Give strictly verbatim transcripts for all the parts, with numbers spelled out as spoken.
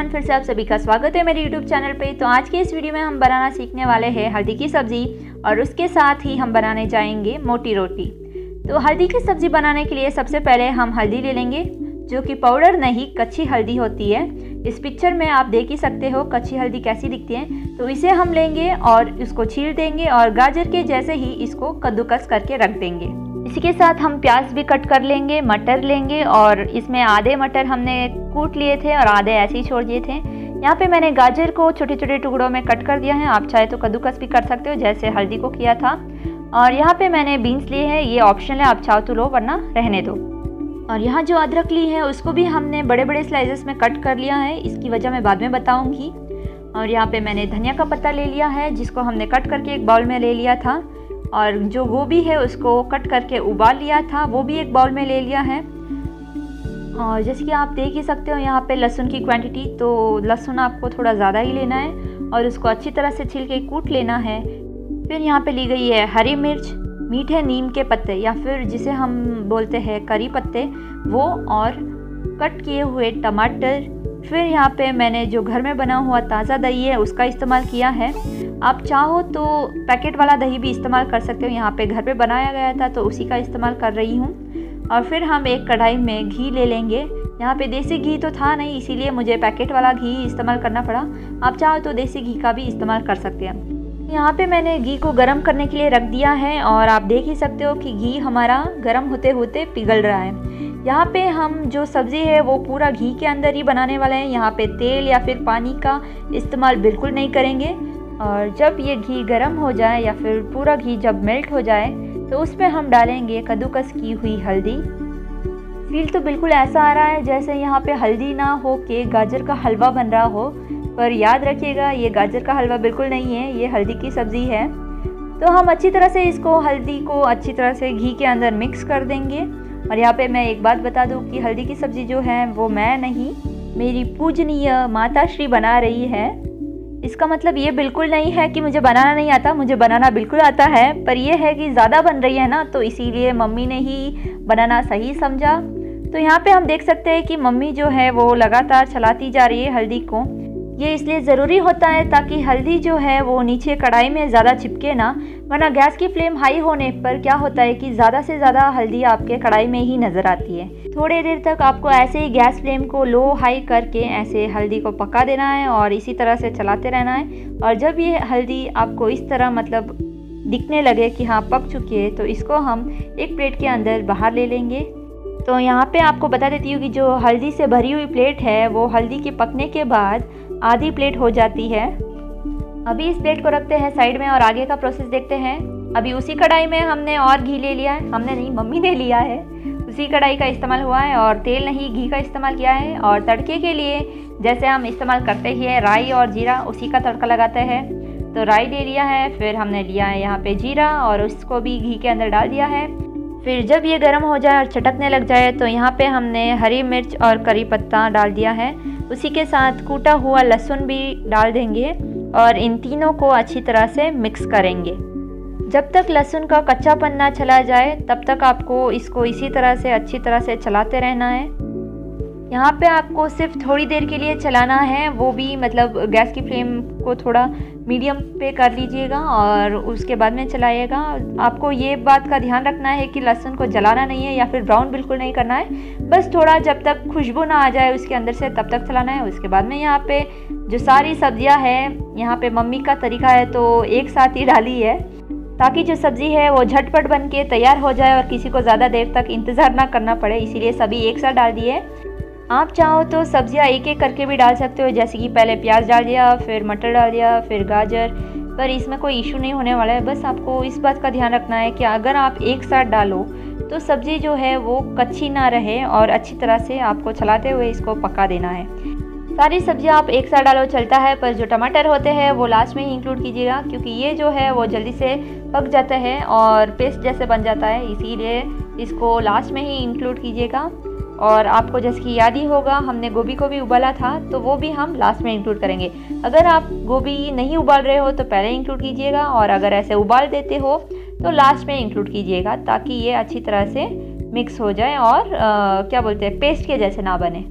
Everyone, फिर से आप सभी का स्वागत है मेरे यूट्यूब चैनल पे। तो आज के इस वीडियो में हम बनाना सीखने वाले हैं हल्दी की सब्ज़ी और उसके साथ ही हम बनाने जाएंगे मोटी रोटी। तो हल्दी की सब्ज़ी बनाने के लिए सबसे पहले हम हल्दी ले लेंगे, जो कि पाउडर नहीं कच्ची हल्दी होती है। इस पिक्चर में आप देख ही सकते हो कच्ची हल्दी कैसी दिखती है। तो इसे हम लेंगे और इसको छील देंगे और गाजर के जैसे ही इसको कद्दूकस करके रख देंगे। इसी के साथ हम प्याज भी कट कर लेंगे, मटर लेंगे और इसमें आधे मटर हमने कूट लिए थे और आधे ऐसे ही छोड़ दिए थे। यहाँ पे मैंने गाजर को छोटे छोटे टुकड़ों में कट कर दिया है, आप चाहे तो कद्दूकस भी कर सकते हो जैसे हल्दी को किया था। और यहाँ पे मैंने बीन्स लिए हैं, ये ऑप्शनल है, आप चाहो तो लो वरना रहने दो। और यहाँ जो अदरक ली है उसको भी हमने बड़े बड़े स्लाइसेस में कट कर लिया है, इसकी वजह मैं बाद में बताऊँगी। और यहाँ पे मैंने धनिया का पत्ता ले लिया है जिसको हमने कट करके एक बाउल में ले लिया था। और जो गोभी है उसको कट करके उबाल लिया था, वो भी एक बाउल में ले लिया है। और जैसे कि आप देख ही सकते हो यहाँ पे लहसुन की क्वांटिटी, तो लहसुन आपको थोड़ा ज़्यादा ही लेना है और उसको अच्छी तरह से छील के कूट लेना है। फिर यहाँ पे ली गई है हरी मिर्च, मीठे नीम के पत्ते या फिर जिसे हम बोलते हैं करी पत्ते, वो, और कट किए हुए टमाटर। फिर यहाँ पे मैंने जो घर में बना हुआ ताज़ा दही है उसका इस्तेमाल किया है, आप चाहो तो पैकेट वाला दही भी इस्तेमाल कर सकते हो। यहाँ पे घर पे बनाया गया था तो उसी का इस्तेमाल कर रही हूँ। और फिर हम एक कढ़ाई में घी ले लेंगे। यहाँ पे देसी घी तो था नहीं, इसीलिए मुझे पैकेट वाला घी इस्तेमाल करना पड़ा, आप चाहो तो देसी घी का भी इस्तेमाल कर सकते हैं। यहाँ पे मैंने घी को गर्म करने के लिए रख दिया है और आप देख ही सकते हो कि घी हमारा गर्म होते होते पिघल रहा है। यहाँ पे हम जो सब्ज़ी है वो पूरा घी के अंदर ही बनाने वाले हैं, यहाँ पे तेल या फिर पानी का इस्तेमाल बिल्कुल नहीं करेंगे। और जब ये घी गर्म हो जाए या फिर पूरा घी जब मेल्ट हो जाए तो उसमें हम डालेंगे कद्दूकस की हुई हल्दी। फील तो बिल्कुल ऐसा आ रहा है जैसे यहाँ पे हल्दी ना हो के गाजर का हलवा बन रहा हो, पर याद रखिएगा ये गाजर का हलवा बिल्कुल नहीं है, ये हल्दी की सब्ज़ी है। तो हम अच्छी तरह से इसको हल्दी को अच्छी तरह से घी के अंदर मिक्स कर देंगे। और यहाँ पे मैं एक बात बता दूँ कि हल्दी की सब्ज़ी जो है वो मैं नहीं, मेरी पूजनीय माता श्री बना रही है। इसका मतलब ये बिल्कुल नहीं है कि मुझे बनाना नहीं आता, मुझे बनाना बिल्कुल आता है, पर यह है कि ज़्यादा बन रही है ना, तो इसीलिए मम्मी ने ही बनाना सही समझा। तो यहाँ पे हम देख सकते हैं कि मम्मी जो है वो लगातार चलाती जा रही है हल्दी को। ये इसलिए ज़रूरी होता है ताकि हल्दी जो है वो नीचे कढ़ाई में ज़्यादा चिपके ना, वरना गैस की फ्लेम हाई होने पर क्या होता है कि ज़्यादा से ज़्यादा हल्दी आपके कढ़ाई में ही नज़र आती है। थोड़ी देर तक आपको ऐसे ही गैस फ्लेम को लो हाई करके ऐसे हल्दी को पका देना है और इसी तरह से चलाते रहना है। और जब ये हल्दी आपको इस तरह मतलब दिखने लगे कि हाँ पक चुकी है, तो इसको हम एक प्लेट के अंदर बाहर ले लेंगे। तो यहाँ पे आपको बता देती हूँ कि जो हल्दी से भरी हुई प्लेट है वो हल्दी के पकने के बाद आधी प्लेट हो जाती है। अभी इस प्लेट को रखते हैं साइड में और आगे का प्रोसेस देखते हैं। अभी उसी कढ़ाई में हमने और घी ले लिया है, हमने नहीं मम्मी ने लिया है, उसी कढ़ाई का इस्तेमाल हुआ है और तेल नहीं घी का इस्तेमाल किया है। और तड़के के लिए जैसे हम इस्तेमाल करते ही है राई और जीरा, उसी का तड़का लगाते हैं। तो राई ले लिया है, फिर हमने लिया है यहाँ पे जीरा और उसको भी घी के अंदर डाल दिया है। फिर जब ये गर्म हो जाए और चटकने लग जाए तो यहाँ पे हमने हरी मिर्च और करी पत्ता डाल दिया है, उसी के साथ कूटा हुआ लहसुन भी डाल देंगे और इन तीनों को अच्छी तरह से मिक्स करेंगे। जब तक लहसुन का कच्चापन ना चला जाए तब तक आपको इसको इसी तरह से अच्छी तरह से चलाते रहना है। यहाँ पे आपको सिर्फ थोड़ी देर के लिए चलाना है, वो भी मतलब गैस की फ्लेम को थोड़ा मीडियम पे कर लीजिएगा और उसके बाद में चलाइएगा। आपको ये बात का ध्यान रखना है कि लहसुन को जलाना नहीं है या फिर ब्राउन बिल्कुल नहीं करना है, बस थोड़ा जब तक खुशबू ना आ जाए उसके अंदर से तब तक चलाना है। उसके बाद में यहाँ पे जो सारी सब्जियाँ हैं, यहाँ पे मम्मी का तरीका है तो एक साथ ही डाली है ताकि जो सब्ज़ी है वो झटपट बन के तैयार हो जाए और किसी को ज़्यादा देर तक इंतज़ार ना करना पड़े, इसीलिए सभी एक साथ डाल दिए। आप चाहो तो सब्जियां एक एक करके भी डाल सकते हो, जैसे कि पहले प्याज डाल दिया, फिर मटर डाल दिया, फिर गाजर, पर इसमें कोई इशू नहीं होने वाला है। बस आपको इस बात का ध्यान रखना है कि अगर आप एक साथ डालो तो सब्ज़ी जो है वो कच्ची ना रहे और अच्छी तरह से आपको चलाते हुए इसको पका देना है। सारी सब्जियां आप एक साथ डालो चलता है, पर जो टमाटर होते हैं वो लास्ट में ही इंक्लूड कीजिएगा क्योंकि ये जो है वो जल्दी से पक जाता है और पेस्ट जैसे बन जाता है, इसीलिए इसको लास्ट में ही इंक्लूड कीजिएगा। और आपको जैसे कि याद ही होगा हमने गोभी को भी उबाला था तो वो भी हम लास्ट में इंक्लूड करेंगे। अगर आप गोभी नहीं उबाल रहे हो तो पहले इंक्लूड कीजिएगा और अगर ऐसे उबाल देते हो तो लास्ट में इंक्लूड कीजिएगा ताकि ये अच्छी तरह से मिक्स हो जाए और आ, क्या बोलते हैं पेस्ट के जैसे ना बने।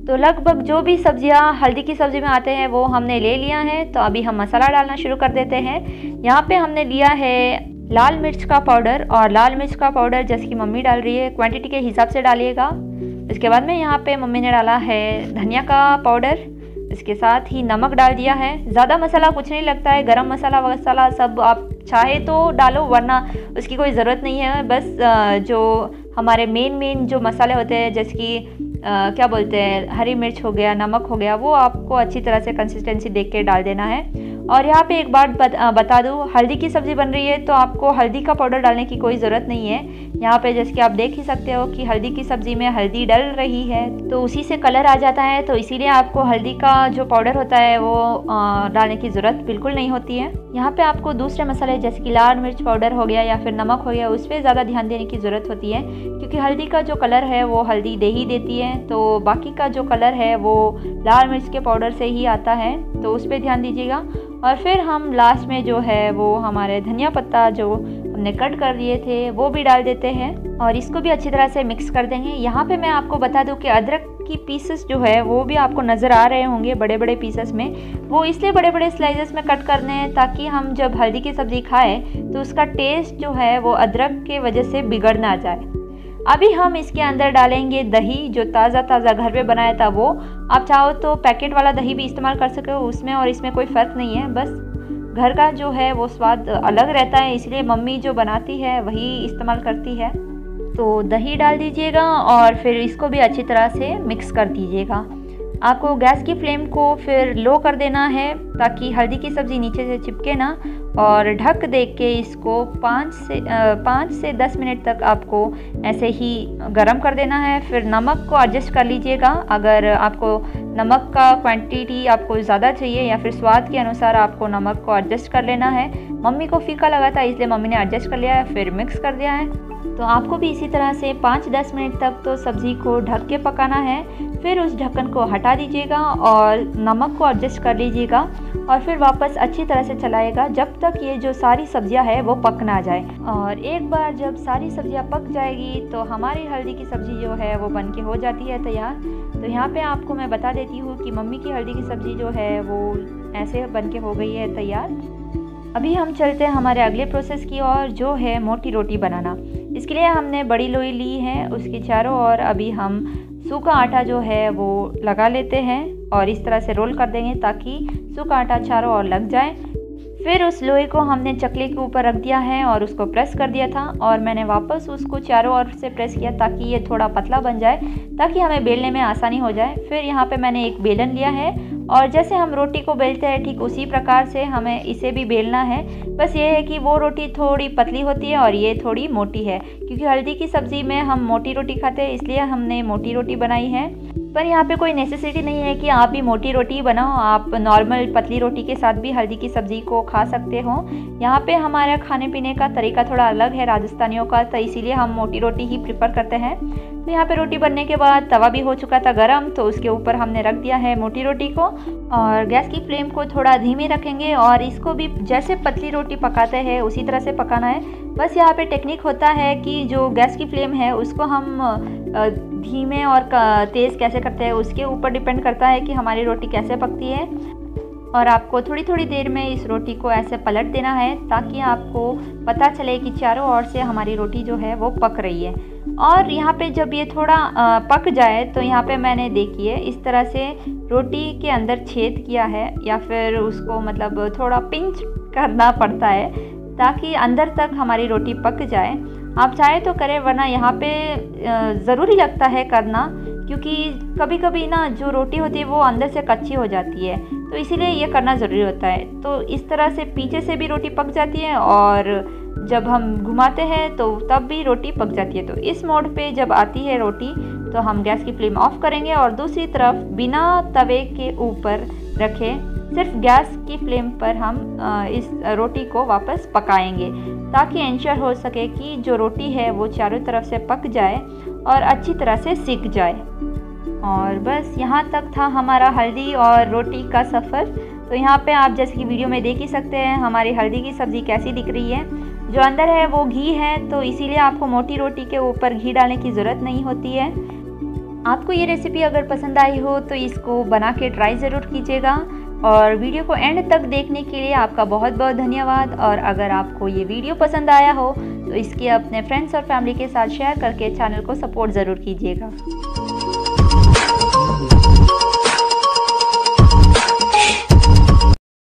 तो लगभग जो भी सब्जियां हल्दी की सब्ज़ी में आते हैं वो हमने ले लिया है। तो अभी हम मसाला डालना शुरू कर देते हैं। यहाँ पे हमने लिया है लाल मिर्च का पाउडर, और लाल मिर्च का पाउडर जैसे कि मम्मी डाल रही है क्वांटिटी के हिसाब से डालिएगा। इसके बाद में यहाँ पे मम्मी ने डाला है धनिया का पाउडर, इसके साथ ही नमक डाल दिया है। ज़्यादा मसाला कुछ नहीं लगता है, गरम मसाला वसाला सब आप चाहे तो डालो, वरना उसकी कोई ज़रूरत नहीं है। बस जो हमारे मेन मेन जो मसाले होते हैं जैसे कि आ, क्या बोलते हैं हरी मिर्च हो गया, नमक हो गया, वो आपको अच्छी तरह से कंसिस्टेंसी देख के डाल देना है। और यहाँ पे एक बात बता, बता दूँ, हल्दी की सब्ज़ी बन रही है तो आपको हल्दी का पाउडर डालने की कोई ज़रूरत नहीं है। यहाँ पे जैसे कि आप देख ही सकते हो कि हल्दी की सब्ज़ी में हल्दी डल रही है तो उसी से कलर आ जाता है, तो इसीलिए आपको हल्दी का जो पाउडर होता है वो आ, डालने की ज़रूरत बिल्कुल नहीं होती है। यहाँ पे आपको दूसरे मसाले जैसे कि लाल मिर्च पाउडर हो गया या फिर नमक हो गया, उस पर ज़्यादा ध्यान देने की ज़रूरत होती है, क्योंकि हल्दी का जो कलर है वो हल्दी दे ही देती है। तो बाकी का जो कलर है वो लाल मिर्च के पाउडर से ही आता है, तो उस पर ध्यान दीजिएगा। और फिर हम लास्ट में जो है वो हमारे धनिया पत्ता जो हमने कट कर दिए थे वो भी डाल देते हैं और इसको भी अच्छी तरह से मिक्स कर देंगे। यहाँ पे मैं आपको बता दूं कि अदरक की पीसेस जो है वो भी आपको नज़र आ रहे होंगे बड़े बड़े पीसेस में। वो इसलिए बड़े बड़े स्लाइसेस में कट करने हैं ताकि हम जब हल्दी की सब्ज़ी खाएं तो उसका टेस्ट जो है वो अदरक के वजह से बिगड़ ना जाए। अभी हम इसके अंदर डालेंगे दही, जो ताज़ा ताज़ा घर पे बनाया था वो। आप चाहो तो पैकेट वाला दही भी इस्तेमाल कर सकते हो, उसमें और इसमें कोई फ़र्क नहीं है। बस घर का जो है वो स्वाद अलग रहता है, इसलिए मम्मी जो बनाती है वही इस्तेमाल करती है। तो दही डाल दीजिएगा और फिर इसको भी अच्छी तरह से मिक्स कर दीजिएगा। आपको गैस की फ्लेम को फिर लो कर देना है ताकि हल्दी की सब्ज़ी नीचे से चिपके ना, और ढक दे के इसको पाँच से पाँच से दस मिनट तक आपको ऐसे ही गरम कर देना है। फिर नमक को एडजस्ट कर लीजिएगा, अगर आपको नमक का क्वांटिटी आपको ज़्यादा चाहिए या फिर स्वाद के अनुसार आपको नमक को एडजस्ट कर लेना है। मम्मी को फीका लगा था इसलिए मम्मी ने एडजस्ट कर लिया है, फिर मिक्स कर दिया है। तो आपको भी इसी तरह से पाँच दस मिनट तक तो सब्ज़ी को ढक के पकाना है। फिर उस ढक्कन को हटा दीजिएगा और नमक को एडजस्ट कर लीजिएगा और फिर वापस अच्छी तरह से चलाएगा जब तक ये जो सारी सब्जियां है वो पक ना जाए। और एक बार जब सारी सब्जियां पक जाएगी तो हमारी हल्दी की सब्ज़ी जो है वो बन के हो जाती है तैयार। तो यहाँ पे आपको मैं बता देती हूँ कि मम्मी की हल्दी की सब्ज़ी जो है वो ऐसे बन के हो गई है तैयार। अभी हम चलते हैं हमारे अगले प्रोसेस की ओर, जो है मोटी रोटी बनाना। इसके लिए हमने बड़ी लोई ली है, उसके चारों ओर अभी हम सूखा आटा जो है वो लगा लेते हैं और इस तरह से रोल कर देंगे ताकि सूखा आटा चारों ओर लग जाए। फिर उस लोई को हमने चकले के ऊपर रख दिया है और उसको प्रेस कर दिया था और मैंने वापस उसको चारों ओर से प्रेस किया ताकि ये थोड़ा पतला बन जाए, ताकि हमें बेलने में आसानी हो जाए। फिर यहाँ पे मैंने एक बेलन लिया है और जैसे हम रोटी को बेलते हैं ठीक उसी प्रकार से हमें इसे भी बेलना है। बस ये है कि वो रोटी थोड़ी पतली होती है और ये थोड़ी मोटी है, क्योंकि हल्दी की सब्ज़ी में हम मोटी रोटी खाते हैं इसलिए हमने मोटी रोटी बनाई है। पर यहाँ पे कोई नेसेसिटी नहीं है कि आप भी मोटी रोटी बनाओ, आप नॉर्मल पतली रोटी के साथ भी हल्दी की सब्ज़ी को खा सकते हो। यहाँ पे हमारा खाने पीने का तरीका थोड़ा अलग है राजस्थानियों का, तो इसीलिए हम मोटी रोटी ही प्रेफर करते हैं। तो यहाँ पे रोटी बनने के बाद तवा भी हो चुका था गरम, तो उसके ऊपर हमने रख दिया है मोटी रोटी को और गैस की फ्लेम को थोड़ा धीमे रखेंगे और इसको भी जैसे पतली रोटी पकाते हैं उसी तरह से पकाना है। बस यहाँ पे टेक्निक होता है कि जो गैस की फ्लेम है उसको हम धीमे और तेज़ कैसे करते हैं उसके ऊपर डिपेंड करता है कि हमारी रोटी कैसे पकती है। और आपको थोड़ी थोड़ी देर में इस रोटी को ऐसे पलट देना है ताकि आपको पता चले कि चारों ओर से हमारी रोटी जो है वो पक रही है। और यहाँ पे जब ये थोड़ा पक जाए तो यहाँ पे मैंने देखिए इस तरह से रोटी के अंदर छेद किया है, या फिर उसको मतलब थोड़ा पिंच करना पड़ता है ताकि अंदर तक हमारी रोटी पक जाए। आप चाहे तो करें, वरना यहाँ पे ज़रूरी लगता है करना, क्योंकि कभी कभी ना जो रोटी होती है वो अंदर से कच्ची हो जाती है, तो इसीलिए ये करना ज़रूरी होता है। तो इस तरह से पीछे से भी रोटी पक जाती है और जब हम घुमाते हैं तो तब भी रोटी पक जाती है। तो इस मोड पे जब आती है रोटी तो हम गैस की फ्लेम ऑफ करेंगे और दूसरी तरफ बिना तवे के ऊपर रखे सिर्फ गैस की फ्लेम पर हम इस रोटी को वापस पकाएंगे ताकि इंश्योर हो सके कि जो रोटी है वो चारों तरफ से पक जाए और अच्छी तरह से सिक जाए। और बस यहाँ तक था हमारा हल्दी और रोटी का सफ़र। तो यहाँ पे आप जैसे कि वीडियो में देख ही सकते हैं हमारी हल्दी की सब्ज़ी कैसी दिख रही है। जो अंदर है वो घी है, तो इसीलिए आपको मोटी रोटी के ऊपर घी डालने की ज़रूरत नहीं होती है। आपको ये रेसिपी अगर पसंद आई हो तो इसको बना के ट्राई ज़रूर कीजिएगा। और वीडियो को एंड तक देखने के लिए आपका बहुत बहुत धन्यवाद। और अगर आपको ये वीडियो पसंद आया हो तो इसके अपने फ्रेंड्स और फैमिली के साथ शेयर करके चैनल को सपोर्ट ज़रूर कीजिएगा।